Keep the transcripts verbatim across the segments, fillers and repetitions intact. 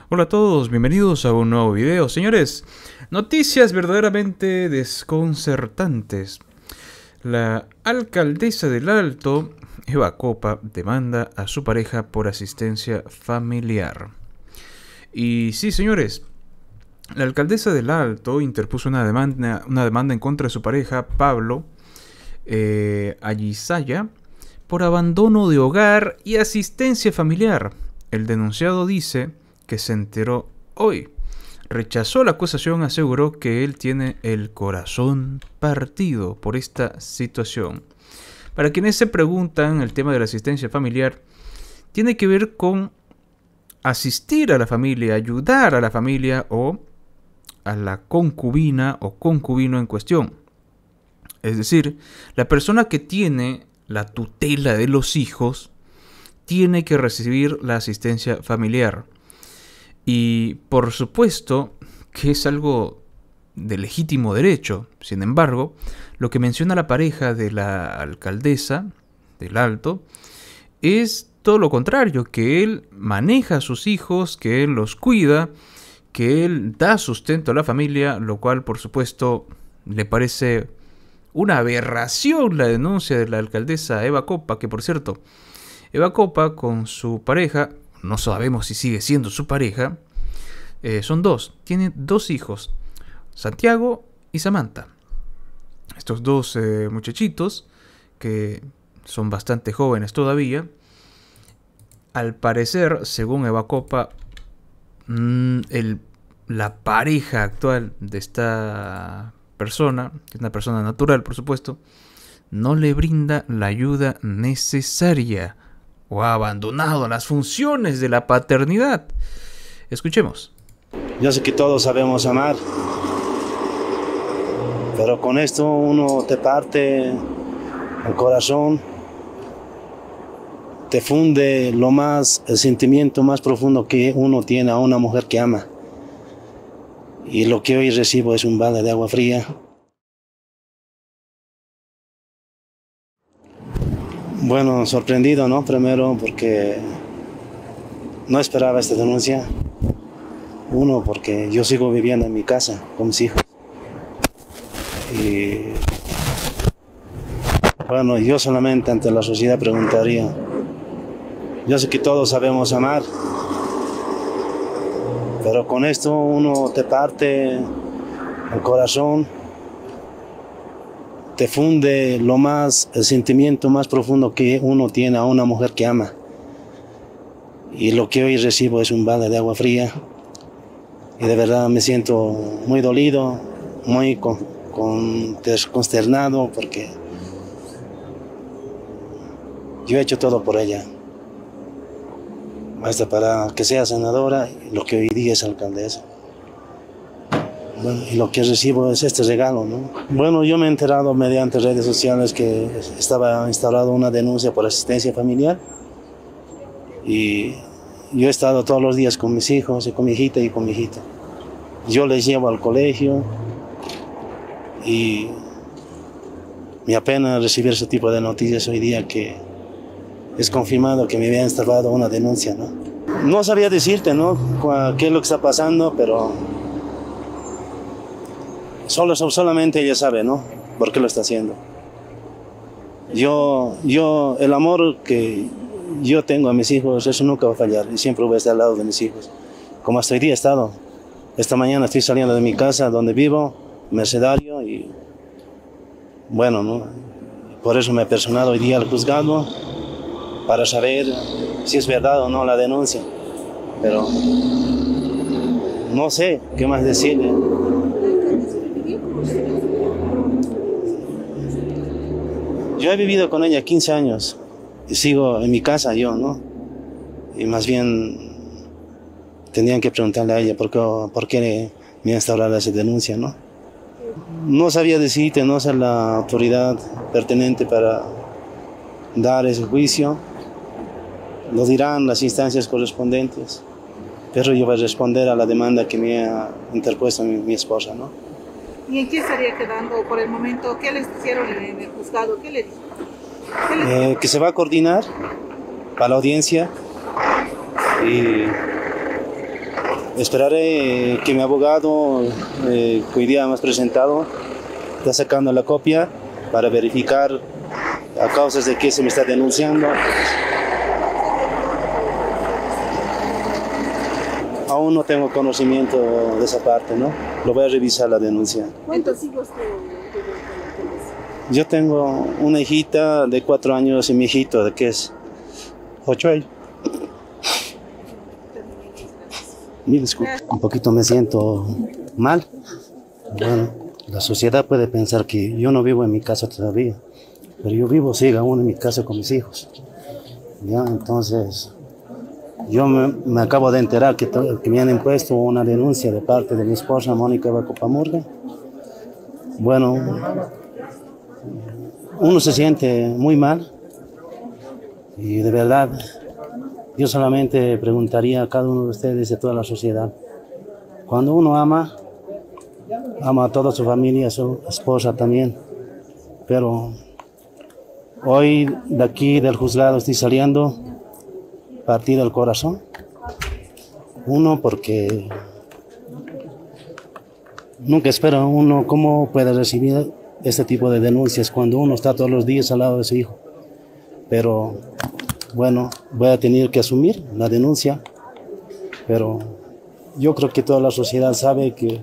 Hola a todos, bienvenidos a un nuevo video. Señores, noticias verdaderamente desconcertantes. La alcaldesa del Alto, Eva Copa, demanda a su pareja por asistencia familiar. Y sí, señores, la alcaldesa del Alto interpuso una demanda, una demanda en contra de su pareja, Pablo eh, Ayisaya, por abandono de hogar y asistencia familiar. El denunciado dice que se enteró hoy. Rechazó la acusación, aseguró que él tiene el corazón partido por esta situación. Para quienes se preguntan, el tema de la asistencia familiar tiene que ver con asistir a la familia, ayudar a la familia o a la concubina o concubino en cuestión. Es decir, la persona que tiene la tutela de los hijos tiene que recibir la asistencia familiar. Y por supuesto que es algo de legítimo derecho. Sin embargo, lo que menciona la pareja de la alcaldesa del Alto es todo lo contrario, que él maneja a sus hijos, que él los cuida, que él da sustento a la familia, lo cual por supuesto le parece una aberración la denuncia de la alcaldesa Eva Copa, que por cierto, Eva Copa con su pareja, no sabemos si sigue siendo su pareja, eh, son dos, tiene dos hijos, Santiago y Samantha. Estos dos eh, muchachitos, que son bastante jóvenes todavía, al parecer, según Eva Copa, mmm, el, la pareja actual de esta persona, que es una persona natural por supuesto, no le brinda la ayuda necesaria o ha abandonado las funciones de la paternidad. Escuchemos. Yo sé que todos sabemos amar, pero con esto uno te parte el corazón, te funde lo más, el sentimiento más profundo que uno tiene a una mujer que ama. Y lo que hoy recibo es un balde de agua fría. Bueno, sorprendido, ¿no? Primero porque no esperaba esta denuncia. Uno, porque yo sigo viviendo en mi casa con mis hijos. Y bueno, yo solamente ante la sociedad preguntaría, yo sé que todos sabemos amar, pero con esto uno te parte el corazón, te funde lo más, el sentimiento más profundo que uno tiene a una mujer que ama. Y lo que hoy recibo es un balde de agua fría. Y de verdad me siento muy dolido, muy con, con, consternado, porque yo he hecho todo por ella. Hasta para que sea senadora, lo que hoy día es alcaldesa. Bueno, y lo que recibo es este regalo, ¿no? Bueno, yo me he enterado mediante redes sociales que estaba instalada una denuncia por asistencia familiar. Y yo he estado todos los días con mis hijos, y con mi hijita y con mi hijito. Yo les llevo al colegio y me apena recibir ese tipo de noticias hoy día, que es confirmado que me habían instalado una denuncia, ¿no? No sabía decirte, ¿no?, qué es lo que está pasando, pero solo, solamente ella sabe, ¿no?, por qué lo está haciendo. Yo, yo, el amor que yo tengo a mis hijos, eso nunca va a fallar, y siempre voy a estar al lado de mis hijos, como hasta hoy día he estado. Esta mañana estoy saliendo de mi casa donde vivo, Mercedario, y bueno, ¿no?, por eso me he personado hoy día al juzgado, para saber si es verdad o no la denuncia, pero no sé qué más decirle. Yo he vivido con ella quince años y sigo en mi casa yo, ¿no? Y más bien tendrían que preguntarle a ella por qué, por qué me ha instaurado esa denuncia, ¿no? No sabía decirte, no ser la autoridad pertinente para dar ese juicio. Lo dirán las instancias correspondientes, pero yo voy a responder a la demanda que me ha interpuesto mi, mi esposa, ¿no? ¿Y en qué estaría quedando por el momento? ¿Qué les hicieron en el juzgado? ¿Qué le dijo? Eh, que se va a coordinar para la audiencia y Esperaré que mi abogado, eh, que hoy día hemos presentado, está sacando la copia para verificar a causas de qué se me está denunciando. Aún no tengo conocimiento de esa parte, ¿no? Lo voy a revisar la denuncia. ¿Cuántos hijos tienes? Yo tengo una hijita de cuatro años y mi hijito de que es ocho años. Mil disculpas. Un poquito me siento mal. Bueno, la sociedad puede pensar que yo no vivo en mi casa todavía, pero yo vivo, sí, aún en mi casa con mis hijos. Ya, entonces, yo me, me acabo de enterar que, que me han impuesto una denuncia de parte de mi esposa, Mónica Eva Copa Murga. Bueno, uno se siente muy mal y de verdad, yo solamente preguntaría a cada uno de ustedes y a toda la sociedad, cuando uno ama, ama a toda su familia, a su esposa también, pero hoy de aquí del juzgado estoy saliendo partido el corazón. Uno, porque nunca espera uno cómo puede recibir este tipo de denuncias cuando uno está todos los días al lado de su hijo. Pero bueno, voy a tener que asumir la denuncia, pero yo creo que toda la sociedad sabe que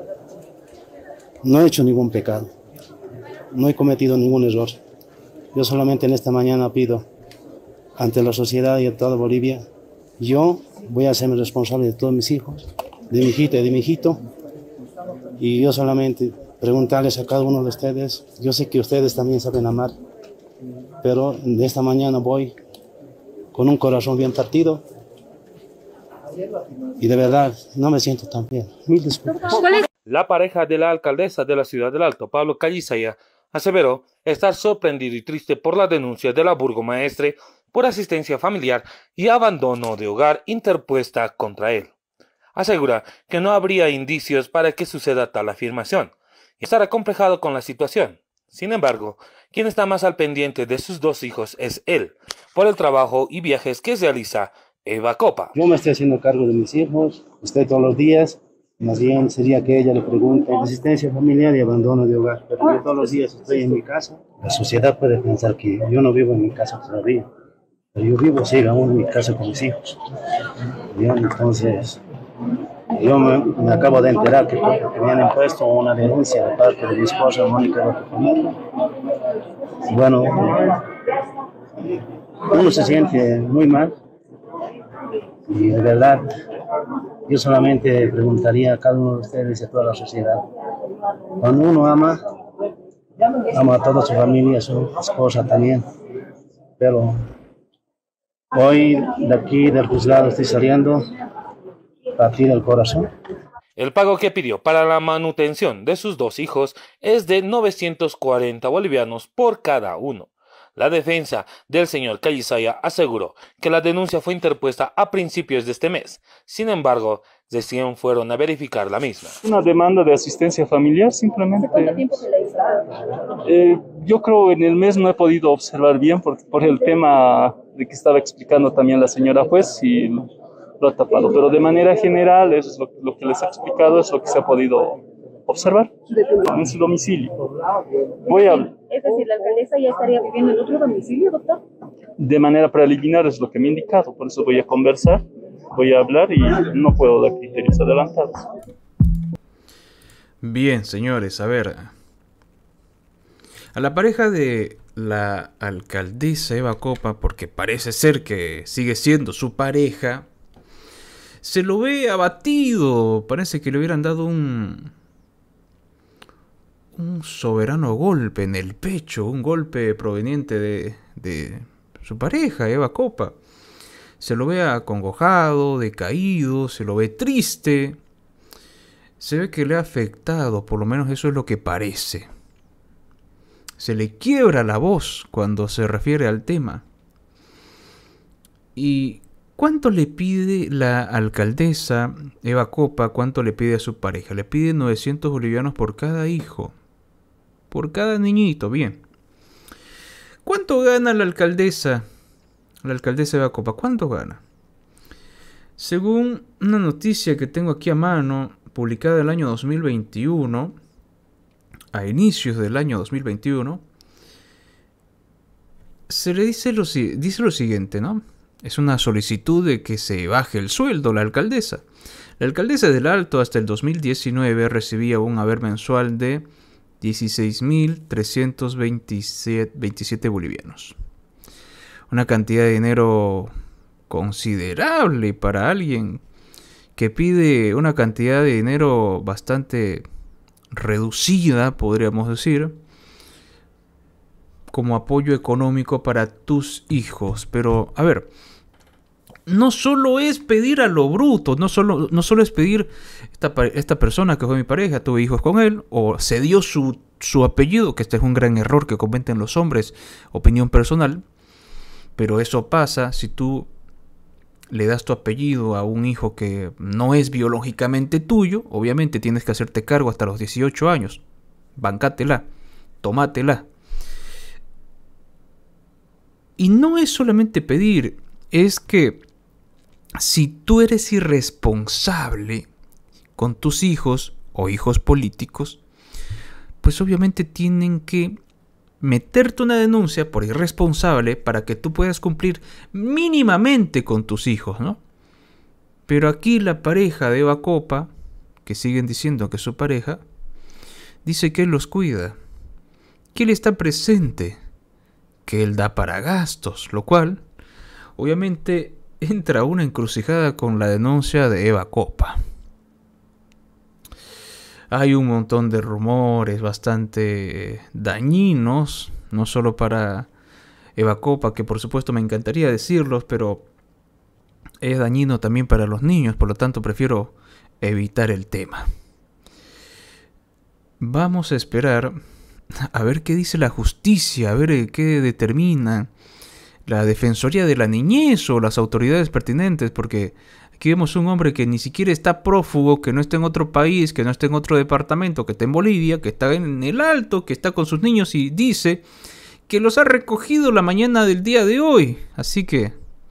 no he hecho ningún pecado, no he cometido ningún error. Yo solamente en esta mañana pido ante la sociedad y a toda Bolivia, yo voy a hacerme responsable de todos mis hijos, de mi hijita y de mi hijito, y yo solamente preguntarles a cada uno de ustedes, yo sé que ustedes también saben amar, pero de esta mañana voy con un corazón bien partido y de verdad no me siento tan bien. Mil disculpas. La pareja de la alcaldesa de la ciudad del Alto, Pablo Callisaya, aseveró estar sorprendido y triste por la denuncia de la burgomaestre por asistencia familiar y abandono de hogar interpuesta contra él. Asegura que no habría indicios para que suceda tal afirmación y estar acomplejado con la situación. Sin embargo, quien está más al pendiente de sus dos hijos es él, por el trabajo y viajes que realiza Eva Copa. Yo me estoy haciendo cargo de mis hijos, estoy todos los días, más bien sería que ella le pregunte asistencia familiar y abandono de hogar, pero yo todos los días estoy en mi casa. La sociedad puede pensar que yo no vivo en mi casa todavía, pero yo vivo, sí, aún en mi casa con mis hijos. ¿Ya? Entonces, yo me, me acabo de enterar que, que me han impuesto una denuncia de parte de mi esposa, Mónica Eva. Bueno, uno se siente muy mal y de verdad, yo solamente preguntaría a cada uno de ustedes y a toda la sociedad, cuando uno ama, ama a toda su familia, a su esposa también, pero hoy de aquí del juzgado estoy saliendo partido el corazón. El pago que pidió para la manutención de sus dos hijos es de novecientos cuarenta bolivianos por cada uno. La defensa del señor Callisaya aseguró que la denuncia fue interpuesta a principios de este mes. Sin embargo, recién fueron a verificar la misma. Una demanda de asistencia familiar, simplemente. ¿Cuánto tiempo se la hizo? Eh, yo creo en el mes no he podido observar bien por, por el tema de que estaba explicando también la señora juez y lo, lo ha tapado. Pero de manera general, eso es lo, lo que les he explicado, es lo que se ha podido observar en su domicilio. Voy a... Es decir, ¿la alcaldesa ya estaría viviendo en otro domicilio, doctor? De manera preliminar es lo que me ha indicado, por eso voy a conversar, voy a hablar y no puedo dar criterios adelantados. Bien, señores, a ver. A la pareja de la alcaldesa Eva Copa, porque parece ser que sigue siendo su pareja, se lo ve abatido. Parece que le hubieran dado un... un soberano golpe en el pecho, un golpe proveniente de, de su pareja, Eva Copa. Se lo ve acongojado, decaído, se lo ve triste. Se ve que le ha afectado, por lo menos eso es lo que parece. Se le quiebra la voz cuando se refiere al tema. ¿Y cuánto le pide la alcaldesa Eva Copa? ¿Cuánto le pide a su pareja? Le pide novecientos bolivianos por cada hijo. Por cada niñito, bien. ¿Cuánto gana la alcaldesa? La alcaldesa Eva Copa, ¿cuánto gana? Según una noticia que tengo aquí a mano, publicada el año dos mil veintiuno, a inicios del año dos mil veintiuno, se le dice lo, dice lo siguiente, ¿no? Es una solicitud de que se baje el sueldo a la alcaldesa. La alcaldesa del Alto hasta el dos mil diecinueve recibía un haber mensual de dieciséis mil trescientos veintisiete bolivianos. Una cantidad de dinero considerable para alguien que pide una cantidad de dinero bastante reducida, podríamos decir, como apoyo económico para tus hijos. Pero, a ver, no solo es pedir a lo bruto, no solo, no solo es pedir, esta, esta persona que fue mi pareja, tuve hijos con él, o se dio su, su apellido, que este es un gran error que cometen los hombres, opinión personal, pero eso pasa si tú le das tu apellido a un hijo que no es biológicamente tuyo. Obviamente tienes que hacerte cargo hasta los dieciocho años, bancátela, tomátela. Y no es solamente pedir, es que si tú eres irresponsable con tus hijos o hijos políticos, pues obviamente tienen que meterte una denuncia por irresponsable para que tú puedas cumplir mínimamente con tus hijos, ¿no? Pero aquí la pareja de Eva Copa, que siguen diciendo que es su pareja, dice que él los cuida, que él está presente, que él da para gastos, lo cual obviamente entra una encrucijada con la denuncia de Eva Copa. Hay un montón de rumores bastante dañinos, no solo para Eva Copa, que por supuesto me encantaría decirlos, pero es dañino también para los niños, por lo tanto prefiero evitar el tema. Vamos a esperar a ver qué dice la justicia, a ver qué determina la Defensoría de la Niñez o las autoridades pertinentes, porque aquí vemos un hombre que ni siquiera está prófugo, que no está en otro país, que no está en otro departamento, que está en Bolivia, que está en el Alto, que está con sus niños y dice que los ha recogido la mañana del día de hoy. Así que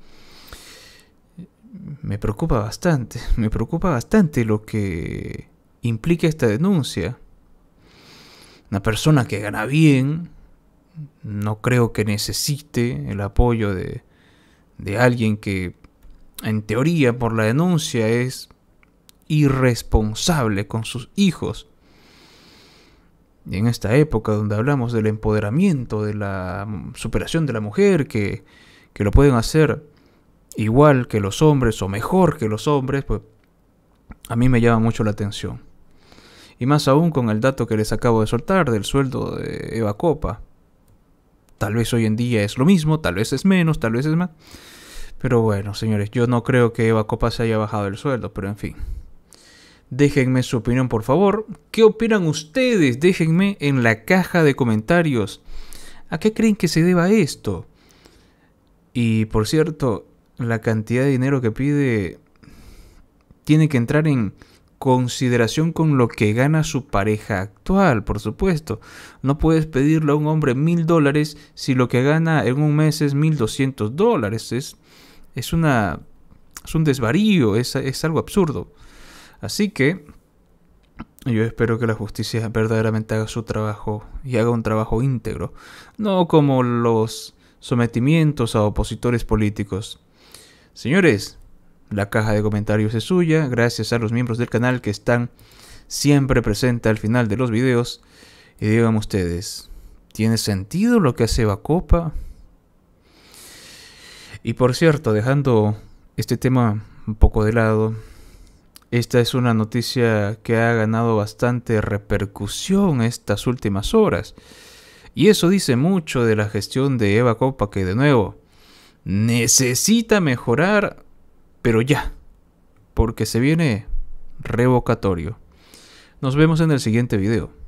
me preocupa bastante, me preocupa bastante lo que implica esta denuncia. Una persona que gana bien, no creo que necesite el apoyo de, de alguien que, en teoría, por la denuncia, es irresponsable con sus hijos. Y en esta época donde hablamos del empoderamiento, de la superación de la mujer, que, que lo pueden hacer igual que los hombres o mejor que los hombres, pues a mí me llama mucho la atención. Y más aún con el dato que les acabo de soltar del sueldo de Eva Copa. Tal vez hoy en día es lo mismo, tal vez es menos, tal vez es más. Pero bueno, señores, yo no creo que Eva Copa se haya bajado el sueldo, pero en fin. Déjenme su opinión, por favor. ¿Qué opinan ustedes? Déjenme en la caja de comentarios. ¿A qué creen que se deba esto? Y por cierto, la cantidad de dinero que pide tiene que entrar en consideración con lo que gana su pareja actual, por supuesto. No puedes pedirle a un hombre mil dólares si lo que gana en un mes es mil doscientos dólares. Es, es, una, es un desvarío, es, es algo absurdo. Así que yo espero que la justicia verdaderamente haga su trabajo y haga un trabajo íntegro, no como los sometimientos a opositores políticos. Señores, la caja de comentarios es suya, gracias a los miembros del canal que están siempre presentes al final de los videos. Y díganme ustedes, ¿tiene sentido lo que hace Eva Copa? Y por cierto, dejando este tema un poco de lado, esta es una noticia que ha ganado bastante repercusión estas últimas horas. Y eso dice mucho de la gestión de Eva Copa, que de nuevo necesita mejorar, pero ya, porque se viene revocatorio. Nos vemos en el siguiente video.